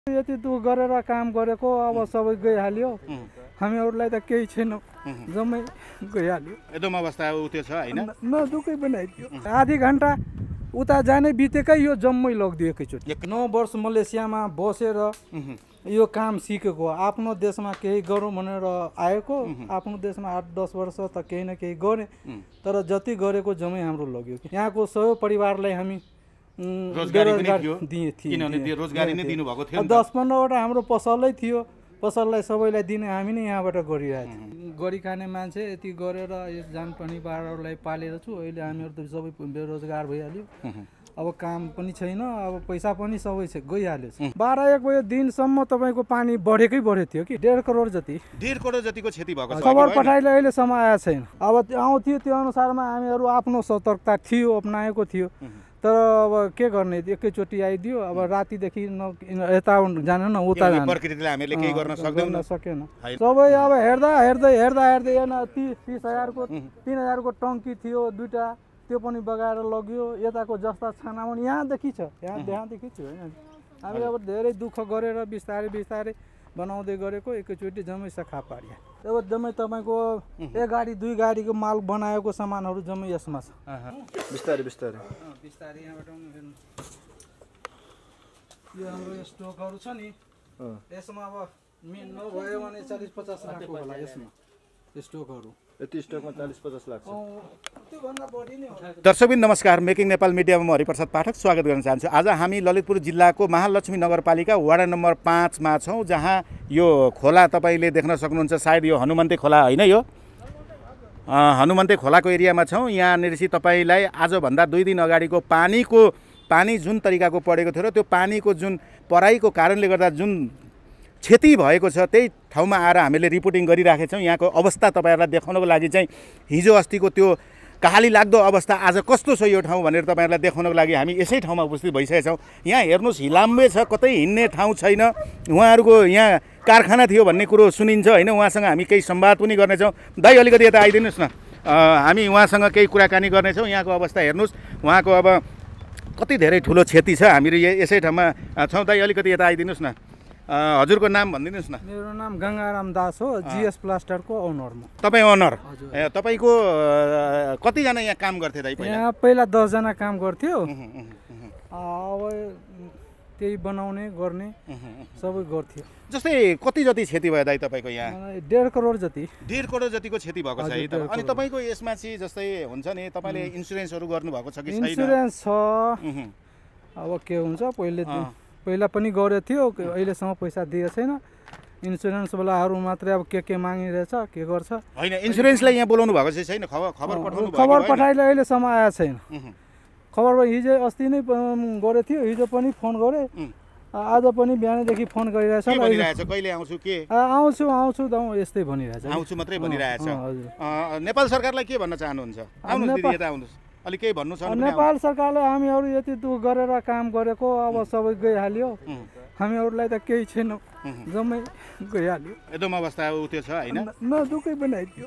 यति दुःख गरेर काम गरेको अब सबै गइहाल्यो हामीहरूलाई त केही छैन जम्मै गइहाल्यो एकदम अवस्था त्यो छ हैन न दुःखै बनाइदियो आधी घण्टा उता जाने बितेकै यो जम्मै लगिदियो एकैचोटि 9 वर्ष मलेसियामा बसेर यो काम सिकेको आफ्नो देशमा केही गरौँ भनेर आएको आफ्नो देशमा 8-10 वर्ष त केही न केही गरे तर जति गरेको जम्मै हाम्रो लग्यो यहाँको सबै परिवारलाई हामी रोजगारी पनि थियो किनभने त्यो रोजगारी नै दिनु भएको थियो 10-15 वटा हाम्रो पसलै थियो पसललाई सबैलाई दिने हामी नै यहाँबाट गरिरहेको गरी खाने मान्छे यति गरेर यो जान पनि बारहरूलाई पालेर छु अहिले हामीहरू त सबै बेरोजगार भइहाल्यो अब काम पनि छैन अब पैसा पनि सबै गइहाल्यो 12-1 बजे दिनसम्म तपाईँको पानी बढेकै थियो कि 1.5 करोड जति 1.5 करोड जतिको क्षति भएको छ खबर पठाइले अहिलेसम्म आएको छैन अब आउँथ्यो त्यो अनुसारमा हामीहरू आफ्नो सतर्कता थियो अपनाएको थियो तर अब के गर्ने एकैचोटि आइदियो अब रातिदेखि यता जान न उता जान प्रकृतिले हामीले केही गर्न सकेन सबै अब हेर्दै 30,000 को 3,000 को टङ्की थियो दुईटा त्यो पनि बगाएर लग्यो यताको जस्ता छानामुन यहाँदेखि छ यहाँदेखि छु हैन हामी अब धेरै दुःख गरेर बिस्तारै बनाउँदै गरेको एकैचोटि जम्मै सखा पार्यो अब जम्मै तपाईको एक गाडी दुई गाडीको माल बनाएको सामानहरू जम्मै यसमा छ बिस्तारै यहाँबाट यो हाम्रो स्टकहरू छ नि यसमा अब मेन नभयो भने 40-50 लाखको होला यसमा स्टकहरू यति स्टकमा 40-50 लाख छ त्योभन्दा बढी नै हो दर्शकबिन नमस्कार मेकिङ नेपाल मिडियामा म हरिप्रसाद पाठक स्वागत गर्न चाहन्छु आज हामी ललितपुर जिल्लाको महालक्ष्मी नगरपालिका वडा नम्बर 5 मा छौं जहाँ यो खोला तपाईले देख्न सक्नुहुन्छ सायद यो हनुमन्ते खोला हैन यो हनुमन्ते खोलाको एरियामा छौं यहाँ निरसी तपाईलाई आजभन्दा 2 दिन अगाडिको पानी जुन तरिकाको परेको थियो र त्यो पानीको जुन पराइको कारणले गर्दा जुन क्षति भएको छ त्यही ठाउँमा आएर हामीले रिपोर्टिङ गरिराखेका छौं यहाँको अवस्था तपाईहरुलाई देखाउनको लागि चाहिँ हिजो अस्तिको त्यो कहाली लाग्दो अवस्था आज कस्तो छ यो ठाउँ भनेर तपाईहरुलाई देखाउनको लागि हामी यसै ठाउँमा उपस्थित भइसकेका छौं यहाँ हेर्नुस् हिलाम्बे छ कतै हिँड्ने ठाउँ छैन उहाँहरुको यहाँ कारखाना थियो भन्ने कुरो सुनिन्छ हैन उहाँसँग हामी केही संवाद पनि गर्ने छौं दाइ अलिकति यता आइदिनुस् न हामी उहाँसँग केही कुराकानी गर्ने छौं यहाँको अवस्था हेर्नुस् उहाँको अब कति धेरै ठुलो क्षति छ हामी यसै ठाउँमा छौं दाइ अलिकति यता आइदिनुस् न हजुरको नाम भनिदिनुस् न मेरो नाम गंगाराम दास हो जीएस प्लास्टरको ओनर म तपाई ओनर तपाईको कति जना यहाँ काम गर्थे दाइ पहिला यहाँ पहिला 10 जना काम गर्थ्यो अब त्यही बनाउने गर्ने सबै गर्थ्यो जस्तै कति जति क्षति भयो दाइ तपाईको यहाँ 1.5 करोड जति 1.5 करोड जतिको क्षति भएको छ है अनि तपाईको यसमा चाहिँ जस्तै हुन्छ नि तपाईले इन्स्योरेन्सहरु गर्नु भएको छ कि छैन इन्स्योरेन्स छ अब के हुन्छ पहिला पनि गरे थियो अहिलेसम्म पैसा दिए छैन इन्स्योरेन्स वालाहरु मात्रै अब के मागिरहेछ के गर्छ हैन इन्स्योरेन्सलाई यहाँ बोलाउनु भएको छैन खबर पठाउनु भएको खबर पठाइले अहिलेसम्म आएको छैन खबर हिजो अस्ति नै गरे थियो हिजो पनि फोन गरे आज पनि बिहानदेखि फोन गरिरहेछ कहिले आउँछु के आउँछु दाउ यस्तै भनिरहेछ आउँछु मात्रै भनिरहेछ नेपाल सरकारलाई के भन्न चाहनुहुन्छ आउनुस् दिदी यता आउनुस् अलि केही भन्नु छ नेपाल सरकारले हामीहरू यति दुःख गरेर काम गरेको अब सबै गइहाल्यो हामीहरूलाई त केही छैन जम्मै गइहाल्यो एकदम अवस्था त्यो छ हैन न दुःखै बनाइदियो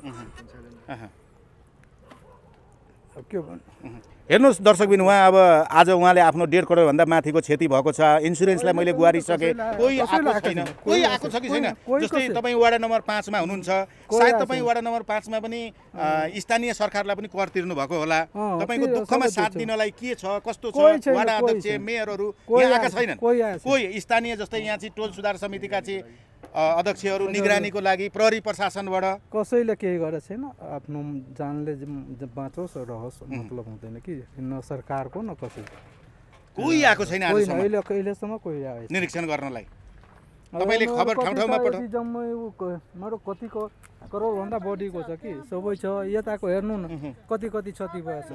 के भन्नु हेर्नुस् दर्शकबिन उहाँ अब आज उहाँले आफ्नो 1.5 करोड भन्दा माथिको क्षति भएको छ इन्स्योरेन्सलाई मैले गुहारिसके कोही आएको छ कि छैन जस्तै तपाई वडा नम्बर 5 मा हुनुहुन्छ सायद तपाई वडा नम्बर 5 मा पनि स्थानीय सरकारलाई पनि कर तिर्नु भएको होला तपाईको दुःखमा साथ दिनलाई के छ कस्तो छ वडा अध्यक्ष मेयरहरु यहाँ आएका छैनन् कोही स्थानीय जस्तै यहाँ चाहिँ टोल सुधार समितिका चाहिँ अध्यक्षहरु निगरानीको लागि प्रहरी प्रशासनबाट कसैले केही गरेको छैन आफ्नो जानले बाँचोस् रहोस् मतलब हुँदैन कि न सरकारको न कसैको कोही आएको छैन आजसम्म अहिलेसम्म कोही आएन निरीक्षण गर्नलाई तपाईले खबर ठाउँ-ठाउँमा पठाउ जम्मै मेरो कतिको करोड भन्दा बढीको छ कि सबै छ यताको हेर्नु न कति क्षति भएछ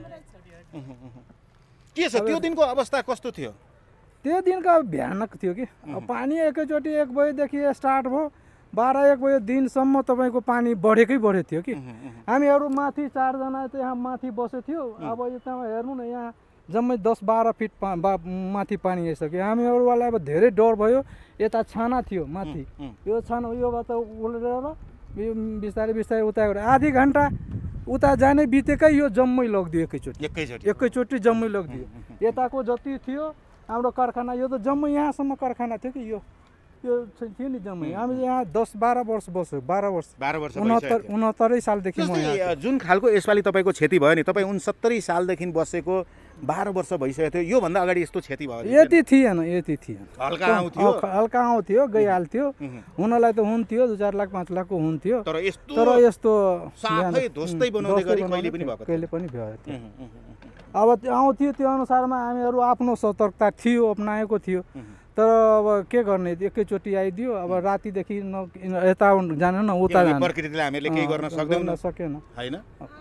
के छ त्यो दिनको अवस्था कस्तो थियो त्यो दिनको भयानक थियो कि पानी एकैचोटि 1 बजेदेखि स्टार्ट भयो 12-1 बजे दिनसम्म तपाईको पानी बढेकै थियो कि हामीहरू माथि 4 जना त्यहाँ माथि बसे थियो अब यतामा हेर्नु न यहाँ जम्मै 10-12 फिट माथि पानी आइसक्यो हामीहरूलाई अब धेरै डर भयो यता छाना थियो माथि यो छाना योबाट उल्लेर बिस्तारै उता गरे आधी घण्टा उता जाने बितेकै यो जम्मै लगिदियो एकैचोटि जम्मै लगिदियो यताको जति थियो हाम्रो कारखाना यो त जम्मै यहाँसम्म कारखाना थियो कि यो थियो नि जम्मै हामी यहाँ 10-12 वर्ष बस्यो 12 वर्ष 69 सालदेखि म यहाँ जुन खालको यसपालि तपाईँको क्षति भयो नि तपाईँ 69 सालदेखि बसेको 12 वर्ष भइसकेको थियो योभन्दा अगाडि यस्तो क्षति भयो यति थिएन हल्का आउँथ्यो गइहाल्थ्यो हुनलाई त हुन्थ्यो 2-4 लाख 5 लाखको हुन्थ्यो तर यस्तो साफै ध्वस्तै बनाउँदै गरी कहिले पनि भयो अब आउँथ्यो त्यो अनुसारमा हामीहरू आफ्नो सतर्कता थियो अपनाएको थियो तर अब के गर्ने एकैचोटि आइदियो अब रातिदेखि यता जाने न उता जाने प्रकृतिले हामीले केही गर्न सकेन हैन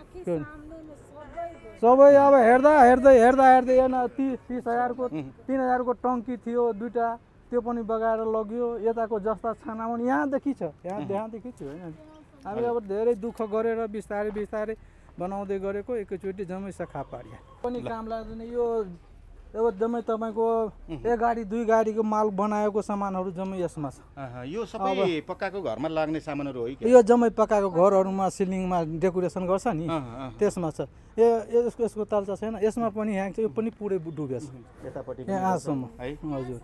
सबै अब हेर्दै 30,000 को 3,000 को टङ्की थियो दुईटा त्यो पनि बगाएर लग्यो यताको जस्ता छानामुन यहाँदेखि छ यहाँदेखि छ हैन हामी अब धेरै दुःख गरेर बिस्तारै बनाउँदै गरेको एकैचोटि जम्मै सखा पार्यो पनि काम लाग्दैन यो अब जम्मै तपाईको एक गाडी 2 गाडीको माल बनाएको सामानहरू जम्मै यसमा छ यो सबै पक्काको घरमा लाग्ने सामानहरू हो कि यो जम्मै पक्काको घरहरूमा सिलिङमा डेकोरेसन गर्छ नि त्यसमा छ यसको तालचा छैन यसमा पनि ह्याङ छ यो पनि पुरै डुबेछ यतापटि यहाँसम्म है हजुर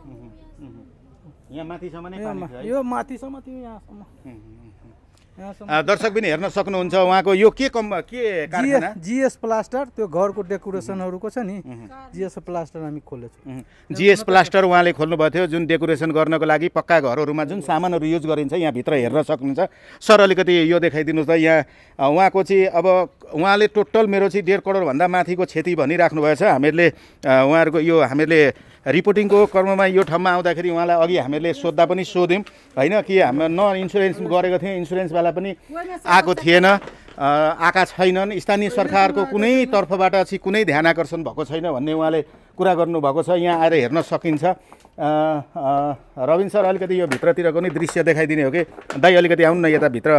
यहाँ माथिसम्म नै पानी छ यो माथिसम्म थियो यहाँसम्म दर्शक पनि हेर्न सक्नुहुन्छ उहाँको यो के कारखाना जीएस प्लास्टर त्यो घरको डेकोरेसनहरूको छ नि जीएस प्लास्टर हामी खोलेछौँ जीएस प्लास्टर उहाँले खोल्नुभएको थियो जुन डेकोरेसन गर्नको लागि पक्का घरहरूमा जुन सामानहरू युज गरिन्छ यहाँ भित्र हेर्न सक्नुहुन्छ सर अलिकति यो देखाइदिनुहोस् त यहाँ उहाँको चाहिँ अब उहाँले टोटल मेरो चाहिँ 1.5 करोडभन्दा माथिको क्षति भनिराख्नु भएको छ हामीहरूले उहाँहरूको यो हामीहरूले रिपोर्टिङको क्रममा यो ठाउँमा आउँदाखेरि उहाँलाई अघि हामीहरूले सोद्धा पनि सोध्यौँ होइन कि हाम्रो न इन्सुरेन्स गरेको थियौँ इन्सुरेन्सवाला पनि आएको थिएन आएका छैनन् स्थानीय सरकारको कुनै तर्फबाट चाहिँ कुनै ध्यान आकर्षण भएको छैन भन्ने उहाँले कुरा गर्नुभएको छ यहाँ आएर हेर्न सकिन्छ रविन सर अलिकति यो भित्रतिरको नै दृश्य देखाइदिने हो कि दाइ अलिकति आउनु न यताभित्र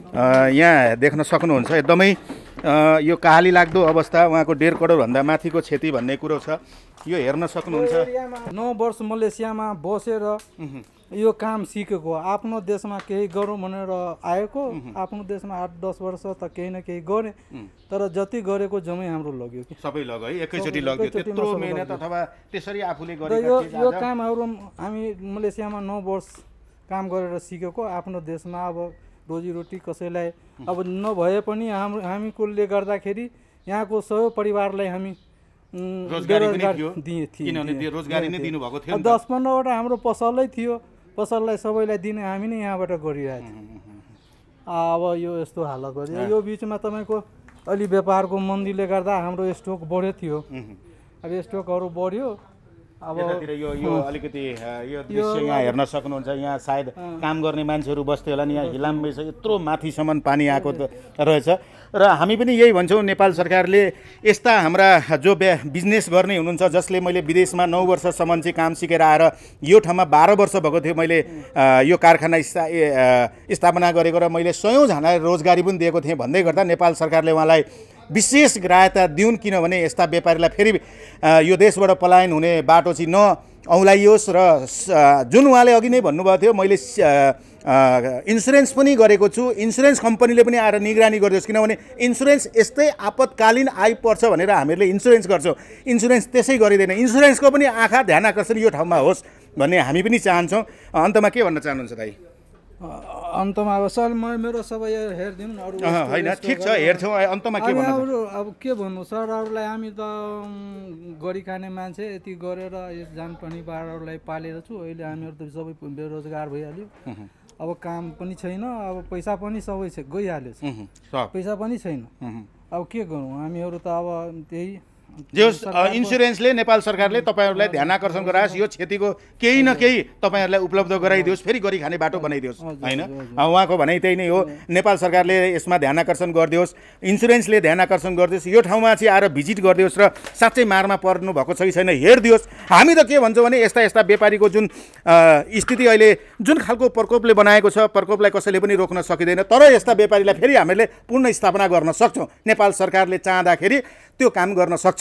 यहाँ देख्न सक्नुहुन्छ एकदमै यो कहाली लाग्दो अवस्था उहाँको 1.5 करोडभन्दा माथिको क्षति भन्ने कुरो छ यो हेर्न सक्नुहुन्छ 9 वर्ष मलेसियामा बसेर यो काम सिकेको आफ्नो देशमा केही गरौँ भनेर आएको आफ्नो देशमा 8-10 वर्ष त केही न केही गरे तर जति गरेको जम्मै हाम्रो लग्यो कि सबै लग्यो है एकैचोटि लग्यो त्यत्रो मेहनत अथवा त्यसरी आफूले गरेको यो कामहरू हामी मलेसियामा 9 वर्ष काम गरेर सिकेको आफ्नो देशमा अब रोजीरोटी कसैलाई अब नभए पनि हामीकोले गर्दाखेरि यहाँको सबै परिवारलाई हामी रोजगारी किनभने रोजगारी नै दिनुभएको थियो 10-15 वटा हाम्रो पसलै थियो पसललाई सबैलाई दिने हामी नै यहाँबाट गरिरहेको थियौँ अब यो यस्तो हालत भयो यो बिचमा तपाईँको अलि व्यापारको मन्दीले गर्दा हाम्रो स्टक बढ्यो थियो अब स्टकहरू बढ्यो अब यो अलिकति यो दृश्य यहाँ हेर्न सक्नुहुन्छ यहाँ सायद काम गर्ने मान्छेहरू बस्थे होला नि यहाँ हिलाम्बे छ यत्रो माथिसम्म पानी आएको रहेछ र हामी पनि यही भन्छौँ नेपाल सरकारले यस्ता हाम्रा जो बिजनेस गर्ने हुनुहुन्छ जसले मैले विदेशमा 9 वर्षसम्म चाहिँ काम सिकेर आएर यो ठाउँमा 12 वर्ष भएको थियो मैले यो कारखाना स्थापना गरेको र मैले 100जनालाई रोजगारी पनि दिएको थिएँ भन्दै गर्दा नेपाल सरकारले उहाँलाई विशेष ग्राह्यता दिउन् किनभने यस्ता व्यापारीलाई फेरि यो देशबाट पलायन हुने बाटो चाहिँ नऔलाइयोस् र जुन उहाँले अघि नै भन्नुभएको थियो मैले इन्सुरेन्स पनि गरेको छु इन्सुरेन्स कम्पनीले पनि आएर निगरानी गरिदियोस् किनभने इन्सुरेन्स यस्तै आपतकालीन आइपर्छ भनेर हामीहरूले इन्सुरेन्स गर्छौँ इन्सुरेन्स त्यसै गरिँदैन इन्सुरेन्सको पनि आँखा ध्यान आकर्षण यो ठाउँमा होस् भन्ने हामी पनि चाहन्छौँ अन्तमा के भन्न चाहनुहुन्छ दाइ अन्तमा अब सर मेरो सबै हेरिदिउँ अरू होइन ठिक छ हेर्छौँ अन्तमा के भन्नु अब के भन्नु सरहरूलाई हामी त गरी खाने मान्छे यति गरेर जान पनि बारहरूलाई पालेर छु अहिले हामीहरू त सबै बेरोजगार भइहाल्यो अब काम पनि छैन अब पैसा पनि सबै गइहाल्यो पैसा पनि छैन अब के गरौँ हामीहरू त अब त्यही इन्सुरेन्सले नेपाल सरकारले तपाईँहरूलाई ध्यान आकर्षण गरायोस् यो क्षतिको केही न केही तपाईँहरूलाई उपलब्ध गराइदियोस् फेरि गरी खाने बाटो बनाइदियोस् होइन उहाँको भनाइ त्यही नै हो नेपाल सरकारले यसमा ध्यान आकर्षण गरिदियोस् इन्सुरेन्सले ध्यान आकर्षण गरिदियोस् यो ठाउँमा चाहिँ आएर भिजिट गरिदियोस् र साँच्चै मारमा पर्नु भएको छ कि छैन हेरिदियोस् हामी त के भन्छौँ भने यस्ता व्यापारीको जुन स्थिति अहिले जुन खालको प्रकोपले बनाएको छ प्रकोपलाई कसैले पनि रोक्न सकिँदैन तर यस्ता व्यापारीलाई फेरि हामीले पुनः स्थापना गर्न सक्छौँ नेपाल सरकारले चाहँदाखेरि त्यो काम गर्न सक्छ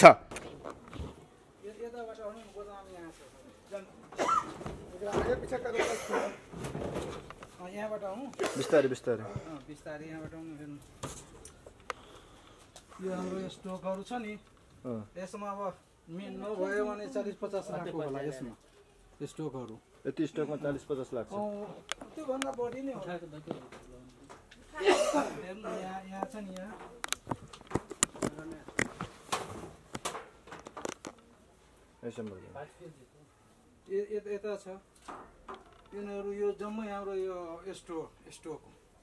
बिस्तारै यहाँबाट यो हाम्रो स्टकहरू छ नि यसमा अब नभयो भने 40-50 लाखको होला यसमा स्टोकहरू। यति स्टकमा 40-50 लाख छ। त्योभन्दा बढी नै होला। यहाँ छ नि यहाँ यता छ यिनीहरू यो जम्मै हाम्रो यो स्टोक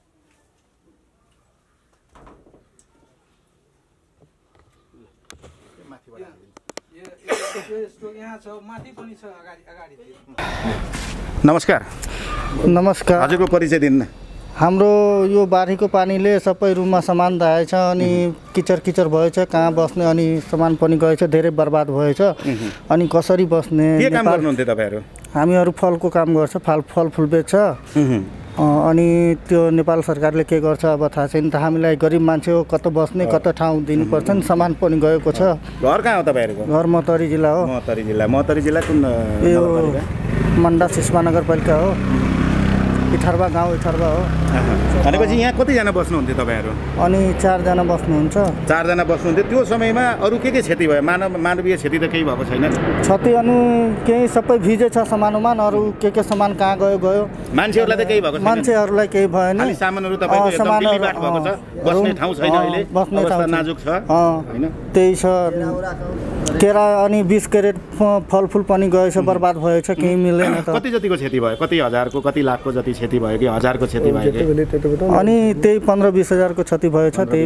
यहाँ छ माथि पनि छ अगाडि। नमस्कार। नमस्कार। हजुरको परिचय दिनु। हाम्रो यो बारीको पानीले सबै रुममा सामान धाएछ अनि किचर भएछ, कहाँ बस्ने अनि सामान पनि गएछ, धेरै बर्बाद भएछ। अनि कसरी बस्ने? के काम गर्नुहुन्थ्यो तपाईहरु? हामीहरू फलको काम गर्छ, फलफुल बेच्छ। अनि त्यो नेपाल सरकारले के गर्छ अब थाहा छैन। त हामीलाई गरिब मान्छे हो, कता बस्ने, कता ठाउँ दिनुपर्छ नि। सामान पनि गएको छ। घर कहाँ हो तपाईहरुको? घर महतरी जिल्ला हो। महतरी जिल्ला कुन नगरपालिका? मण्डा सिस्मा नगरपालिका हो। इठर्बा गाउँ इठर्बा हो। भनेपछि यहाँ कतिजना बस्नुहुन्थ्यो तपाईहरु? अनि 4 जना बस्नुहुन्छ। 4 जना बस्नुहुन्थ्यो। त्यो समयमा अरु के क्षति भयो? मानवीय क्षति त केही भएको छैन? क्षति अनि केही सबै भिजे छ सामानमान। अरु के सामान कहाँ गयो? मान्छेहरुलाई त केही भएको छैन? मान्छेहरुलाई केही भएन। खाली सामानहरु तपाईको एकदम बिलिबाट भएको छ। बस्ने ठाउँ छैन अहिले। अवस्था नाजुक छ हैन? त्यही छ। 13 अनि 20 क्यारेट फलफुल पनि गएछ, बर्बाद भएछ, केही मिलेन त। कति जतिको क्षति भयो? कति हजारको, कति लाखको जति क्षति भयो कि हजारको क्षति भयो कि? अनि त्यही 15-20 हजारको क्षति भएछ। त्यही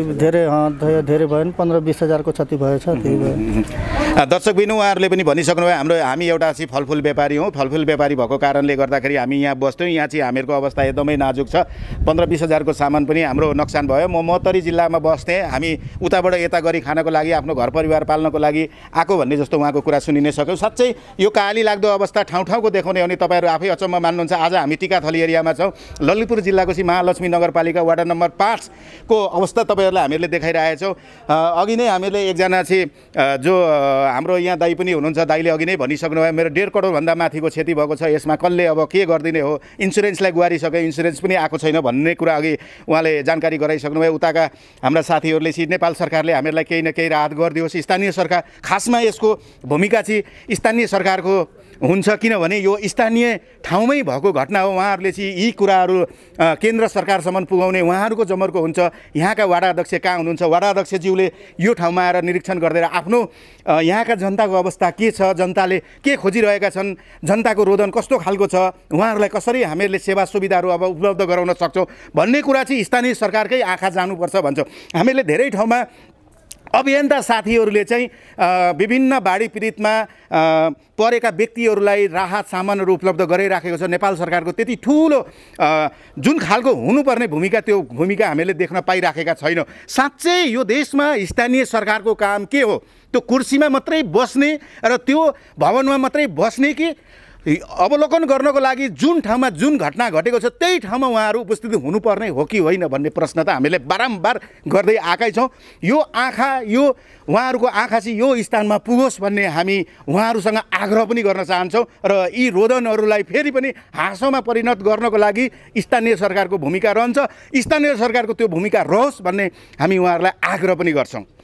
धेरै भएन, 15-20 हजारको क्षति भएछ। त्यही भयो। दर्शकबिन उहाँहरूले पनि भनिसक्नुभयो हामी एउटा चाहिँ फलफुल व्यापारी हौँ। फलफुल व्यापारी भएको कारणले गर्दाखेरि हामी यहाँ बस्थ्यौँ। यहाँ चाहिँ हामीहरूको अवस्था एकदमै नाजुक छ। 15-20 हजारको सामान पनि हाम्रो नोक्सान भयो। म महतरी जिल्लामा बस्थेँ। हामी उताबाट यता गरी खानको लागि, आफ्नो घर परिवार पाल्नको लागि आएको भन्ने जस्तो उहाँको कुरा सुनिनै सक्यौँ। साँच्चै यो काली लाग्दो अवस्था ठाउँ देखाउने हो भने तपाईँहरू आफै अचम्म मान्नुहुन्छ। आज हामी टिकाथली एरियामा छौँ। ललितपुर जिल्लाको चाहिँ महालक्ष्मी नगरपालिका वार्ड नम्बर 5 को अवस्था तपाईँहरूलाई हामीहरूले देखाइरहेछौँ। अघि नै हामीले एकजना चाहिँ जो हाम्रो यहाँ दाइ पनि हुनुहुन्छ, दाइले अघि नै भनिसक्नुभयो मेरो 1.5 करोडभन्दा माथिको क्षति भएको छ। यसमा कसले अब के गरिदिने हो? इन्सुरेन्सलाई गुहारिसक्यो, इन्सुरेन्स पनि आएको छैन भन्ने कुरा अघि उहाँले जानकारी गराइसक्नुभयो। उताका हाम्रा साथीहरूले चाहिँ नेपाल सरकारले हामीहरूलाई केही न केही राहत गरिदियोस्। स्थानीय सरकार, खासमा यसको भूमिका चाहिँ स्थानीय सरकारको हुन्छ, किनभने यो स्थानीय ठाउँमै भएको घटना हो। उहाँहरूले चाहिँ यी कुराहरू केन्द्र सरकारसम्म पुगाउने उहाँहरूको जमर्को हुन्छ। यहाँका वाडा अध्यक्ष कहाँ हुनुहुन्छ? वाडा अध्यक्षज्यूले यो ठाउँमा आएर निरीक्षण गरिदिएर आफ्नो यहाँका जनताको अवस्था के छ, जनताले के खोजिरहेका छन्, जनताको रोदन कस्तो खालको छ, उहाँहरूलाई कसरी हामीहरूले सेवा सुविधाहरू अब उपलब्ध गराउन सक्छौँ भन्ने कुरा चाहिँ स्थानीय सरकारकै आँखा जानुपर्छ भन्छौँ। हामीले धेरै ठाउँमा अभियन्ता साथीहरूले चाहिँ विभिन्न बाढी पीडितमा परेका व्यक्तिहरूलाई राहत सामानहरू उपलब्ध गराइराखेको छ। नेपाल सरकारको त्यति ठुलो जुन खालको हुनुपर्ने भूमिका, त्यो भूमिका हामीले देख्न पाइराखेका छैनौँ। साँच्चै यो देशमा स्थानीय सरकारको काम के हो? त्यो कुर्सीमा मात्रै बस्ने र त्यो भवनमा मात्रै बस्ने कि अवलोकन गर्नको लागि जुन ठाउँमा जुन घटना घटेको छ त्यही ठाउँमा उहाँहरू उपस्थित हुनुपर्ने हो कि होइन भन्ने प्रश्न त हामीले बारम्बार गर्दै आएकै छौँ। यो आँखा, यो उहाँहरूको आँखा चाहिँ यो स्थानमा पुगोस् भन्ने हामी उहाँहरूसँग आग्रह पनि गर्न चाहन्छौँ। र यी रोदनहरूलाई फेरि पनि हाँसोमा परिणत गर्नको लागि स्थानीय सरकारको भूमिका रहन्छ। स्थानीय सरकारको त्यो भूमिका रहोस् भन्ने हामी उहाँहरूलाई आग्रह पनि गर्छौँ।